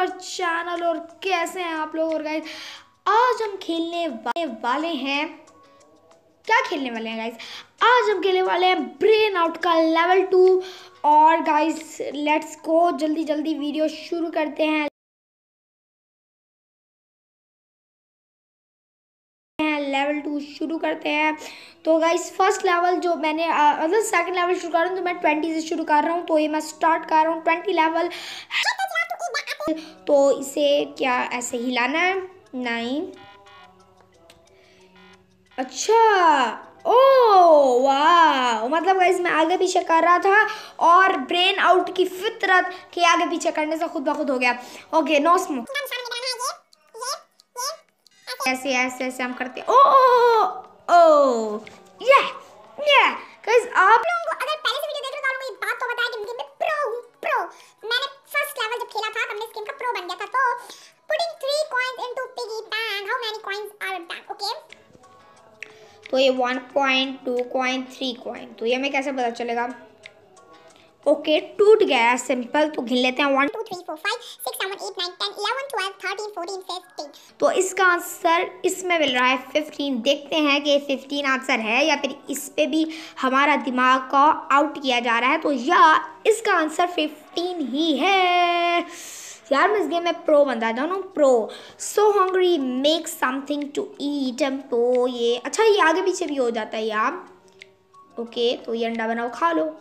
Our channel. और कैसे हैं आप लोग? और गाइस आज हम खेलने वाले हैं, क्या खेलने वाले हैं गाइस? आज हम खेलने वाले हैं ब्रेन आउट का लेवल 2। और गाइस लेट्स गो, जल्दी जल्दी वीडियो शुरू करते हैं। लेवल 2 शुरू करते हैं। तो गाइस फर्स्ट लेवल जो मैंने मतलब सेकंड लेवल शुरू कर रहा हूँ, तो मैं 20 से शुरू कर रहा हूँ। तो ये मैं स्टार्ट कर रहा हूँ 20 लेवल। तो इसे क्या ऐसे हिलाना है? नहीं, अच्छा, ओ वाह, मतलब गाइस मैं आगे पीछे कर रहा था और ब्रेन आउट की फितरत के आगे पीछे करने से खुद ब खुद हो गया। Okay, no smoke. ऐसे ऐसे ऐसे हम करते हैं। ओ ओ ये गाइस आप लोगों को अगर पहले से वीडियो देख रहे हो तो आपको ये बात तो बताया कि गेम में प्रो हूं, प्रो। मैंने फर्स्ट लेवल जब खेला था तब मैं इस गेम का प्रो बन गया था। तो putting 3 coins into piggy bank, how many coins are in bank? Okay, तो ये 1 coin, 2 coin, 3 coin, तो ये हमें कैसे पता चलेगा? ओके, टूट गया, सिंपल। तो गिन लेते हैं 1 2 3 4 5 6 7 8 9 10 11 12 13 14 15। तो इसका आंसर इसमें मिल रहा है 15। देखते हैं कि 15 आंसर है या फिर इस पे भी हमारा दिमाग को आउट किया जा रहा है। तो या इसका आंसर 15 ही है। यार मैं इस गेम में प्रो बंदा जानो, pro. So hungry, make something to eat. तो ये अच्छा, ये आगे पीछे भी हो जाता है यार। ओके, तो ये अंडा बनाओ, खा लो,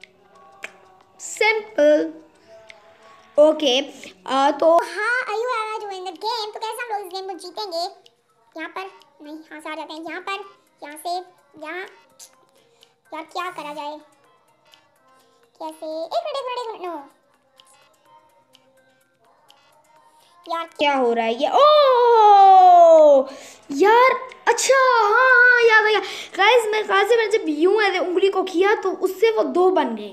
सिंपल। ओके, तो हाँ, are you ever doing the game? तो कैसे हम लोग इस गेम को जीतेंगे? यहाँ पर नहीं, यहाँ से आ जाते हैं, यहाँ पर, यहाँ से यहाँ। यार क्या करा जाए, कैसे? एक मिनट, नो यार, क्या हो रहा है ये? ओ यार, अच्छा, हाँ हाँ याद आ गया गाइस। मैं कहा से मैंने जब यूं ऐसे उंगली को किया तो उससे वो 2 बन गए।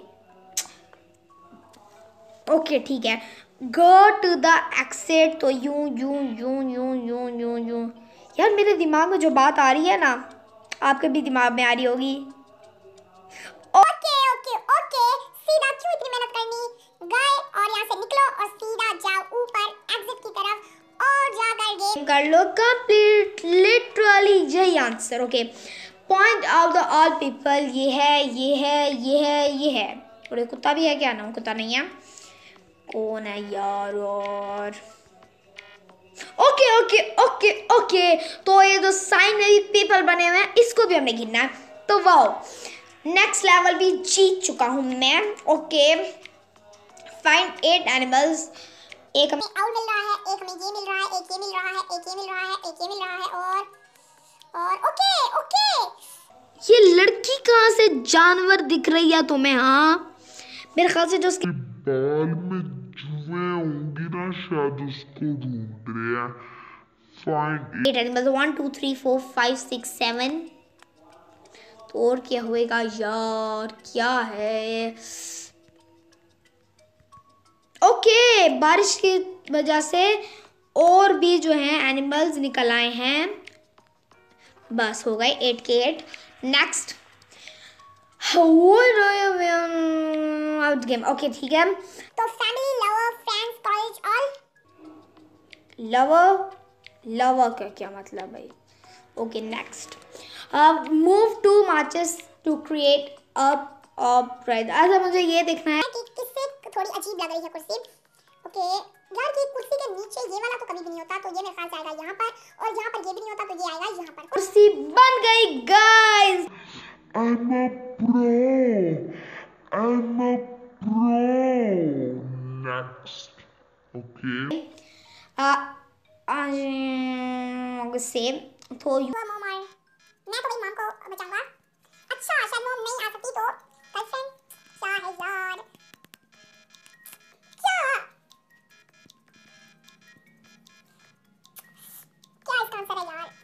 ओके ठीक है, गो टू द एक्सिट। तो यूं यूं यूं यूं यूं यूं यूं। यार मेरे दिमाग में जो बात आ रही है ना, आपके भी दिमाग में आ रही होगी। ओके ओके ओके, सीधा क्यों इतनी मेहनत करनी? गए और यहाँ से निकलो और सीधा जाओ ऊपर एग्जिट की तरफ और जाकर गेम कर लो कंप्लीट। लिटरली यही answer. Okay, point out the all people. ये है, ये है, ये है, ये है। और ये कुत्ता भी है क्या? ना, कुत्ता नहीं है। कौन है यार? और ओके ओके ओके ओके, तो ये जो साइन में भी पीपल बने हुए हैं इसको भी हमें गिनना है। तो वाओ, नेक्स्ट लेवल भी जीत चुका हूं मैं। Okay, find 8 animals. एक हमें आउट मिल रहा है, एक हमें ये मिल रहा है, एक ये मिल रहा है, एक ये मिल रहा है, एक ये मिल रहा है। और ओके ओके, ये लड़की कहाँ से जानवर दिख रही है तुम्हें? हाँ, मेरे ख्याल से जो उसके बाल में जुएं होंगी ना, शायद उसको ढूंढ रहे हैं। Find 8 animals, 1 2 3 4 5 6 7। तो और क्या होएगा यार, क्या है? ओके, बारिश की वजह से और भी जो है एनिमल्स निकल आए हैं। बस हो गए 8 के 8। Next out game. ओके ठीक है, तो family, lover, friends, college, all. Lover का क्या मतलब भाई? Okay next, move 2 matches to create up right. अच्छा मुझे ये देखना है कि किससे थोड़ी अजीब लग रही है कुर्सी। ओके यार, कि कुर्सी के नीचे ये वाला तो कभी भी नहीं होता, तो ये मेरे ख्याल से आएगा यहाँ पर, और यहाँ पर ये भी नहीं होता तो ये आएगा यहाँ पर। कुर्सी बन गई guys. I'm a pro. I'm a pro. Next. Okay. Same. तो मैं तो मेरी मॉम को बचाऊंगा। अच्छा, शायद मॉम नहीं आ सकती तो गर्लफ्रेंड क्या है यार? क्या इसका आंसर है यार?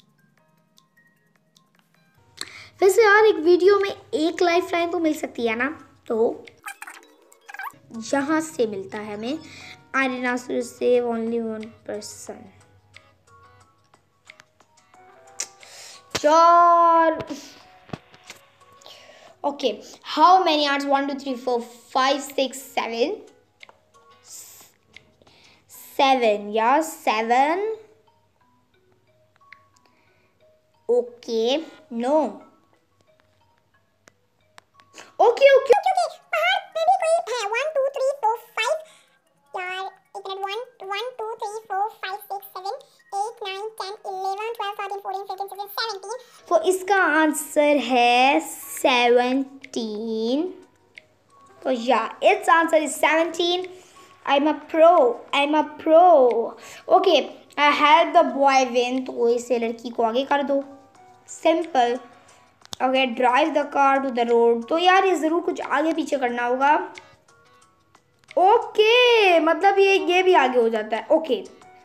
वैसे यार एक वीडियो में एक लाइफ लाइन तो मिल सकती है ना, तो यहाँ से मिलता है हमें। I did not save only 1 person. यार ओके, हाउ मेनी आर्ट्स? 1 2 3 4 5 6 7 7 या 7. ओके नो ओके ओके बाहर में भी कोई है 1 2 3 4 5 यार एक मिनट 1 2 3 4 5 6 7 8 9 10 11 12 13 14 15 16 17. तो इसका आंसर है 17. तो या it's answer is 17. I'm a pro. Okay, I help the boy win. तो इसे लड़की को आगे कर दो. Simple. Okay, drive the car to the road. तो यार ये ज़रूर कुछ आगे पीछे करना होगा. ओके मतलब ये भी आगे हो जाता है. ओके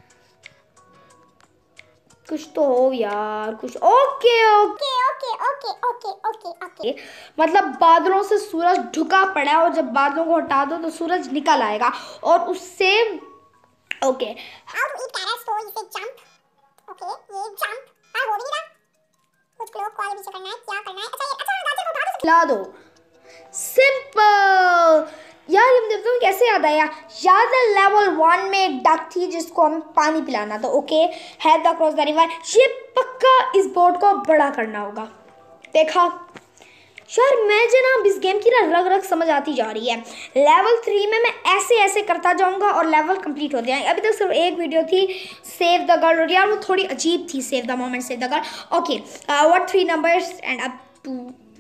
कुछ तो हो यार कुछ. Okay okay okay okay okay okay okay मतलब बादलों से सूरज ढुका पड़ा है और जब बादलों को हटा दो तो सूरज निकल आएगा और उससे. Okay how to eat carrots. तो इसे जंप. ओके ये जंप हो भी नहीं रहा. कुछ लोग को आगे पीछे करना है. क्या करना है. अच्छा गाजर को उठा दो. खिला दो. सिंपल. यार ये मुझे बताओ कैसे याद आया. याद है लेवल 1 में एक डक थी जिसको हमें पानी पिलाना था. Okay help the cross the river. ये पक्का इस बोट को बड़ा करना होगा. देखा यार मुझे ना इस गेम की ना रग रग समझ आती जा रही है. लेवल 3 में मैं ऐसे ऐसे करता जाऊंगा और लेवल कंप्लीट हो जाएंगे. अभी तक सिर्फ एक वीडियो थी सेव द गर्ल और यार वो थोड़ी अजीब थी. Save the moment save the girl. Okay what 3 numbers and up to.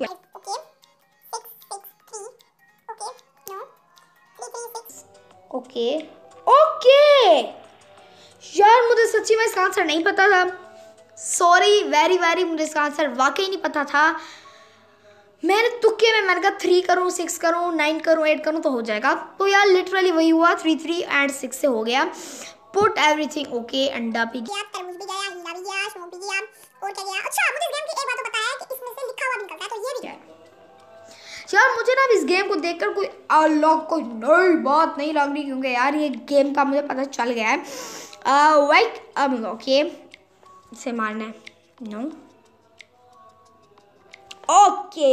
Okay okay यार मुझे सच्ची में इसका आंसर नहीं पता था. सॉरी वेरी मुझे इसका आंसर वाकई नहीं पता था. मैंने तुक्के में मैंने कहा 3 करूँ 6 करूँ 9 करूँ 8 करूँ तो हो जाएगा. तो यार लिटरली वही हुआ. 3 एंड 6 से हो गया. Put everything. ओके अंडा भी गया, तरबूज भी गया, हीरा भी गया, स्मोक भी गया और क्या गया. अच्छा मुझे इस गेम की एक बात तो पता है कि इसमें से लिखा हुआ भी निकलता है. तो ये भी है यार मुझे ना इस गेम को देखकर कोई अलग कोई नई बात नहीं लग रही क्योंकि यार ये गेम का मुझे पता चल गया है. वाइट अब ओके इसे मारना है. नो ओके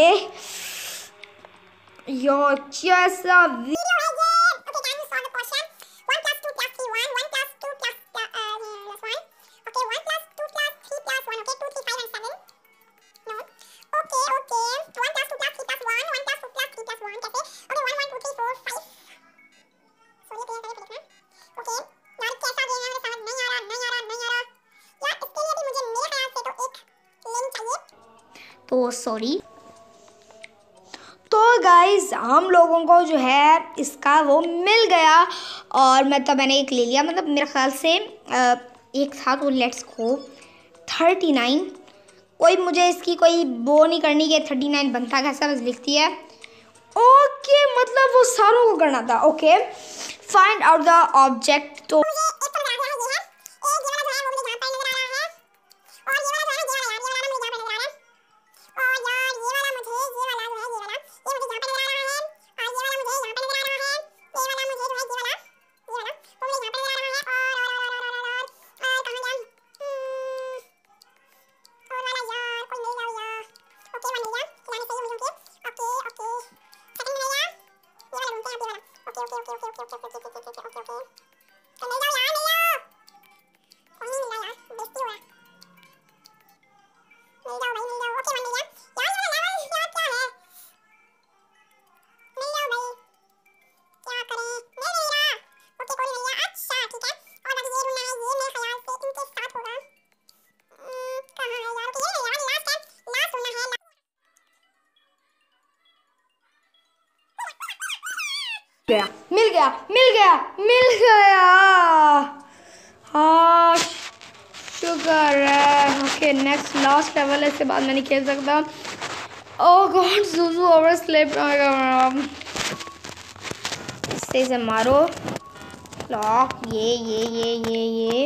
यो जैसा वीडियो है ये. Okay can you solve the question 1 + 2 + 3 1 1 + 2 + 1 okay 1 + 2 + 3 + 1 okay 2 3 5 and 7 no okay 1 + 2 + 3 + 1 1 + 2 + 3 + 1 कैसे. ओके 1 1 2 3 4 5 सॉरी क्लियर करके लिखना. ओके यार कैसा गेम है मुझे समझ नहीं आ रहा यार. इसके लिए भी मुझे मेरे ख्याल से तो एक लिंक चाहिए. तो सॉरी. तो गाइज हम लोगों को जो है इसका वो मिल गया और मैंने एक ले लिया. मतलब मेरे ख्याल से एक था तो लेट्स गो 39. कोई मुझे इसकी कोई वो नहीं करनी कि 39 बनता कैसा बस लिखती है. ओके मतलब वो सारों को करना था. Okay find out the object. तो मिल गया. हाँ शुगर है. ओके नेक्स्ट लास्ट लेवल है. इसके बाद मैं नहीं खेल सकता. ओह गॉड ज़ूज़ू ओवर स्लिप. इससे मारो लॉक. ये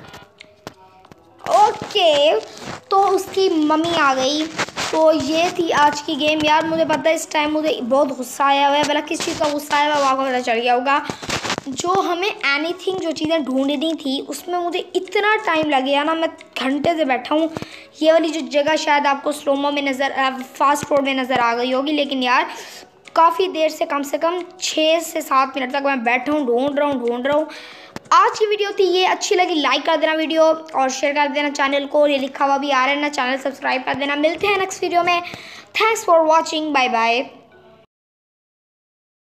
ओके तो उसकी मम्मी आ गई. तो ये थी आज की गेम. यार मुझे पता है इस टाइम मुझे बहुत गुस्सा आया हुआ है. भला किस चीज़ का गुस्सा आया हुआ है आपको पता चल गया होगा. जो हमें एनीथिंग जो चीज़ें ढूंढनी थी उसमें मुझे इतना टाइम लग गया ना. मैं घंटे से बैठा हूँ. ये वाली जो जगह शायद आपको स्लोमो में फास्ट फॉरवर्ड में नज़र आ गई होगी. लेकिन यार काफ़ी देर से कम 6 से 7 मिनट तक मैं बैठा हूँ ढूंढ रहा हूँ. आज की वीडियो थी ये, अच्छी लगी लाइक कर देना वीडियो और शेयर कर देना चैनल को। ये लिखा हुआ भी आ रहा है ना, चैनल सब्सक्राइब कर देना। मिलते हैं नेक्स्ट वीडियो में। Thanks for watching, bye bye.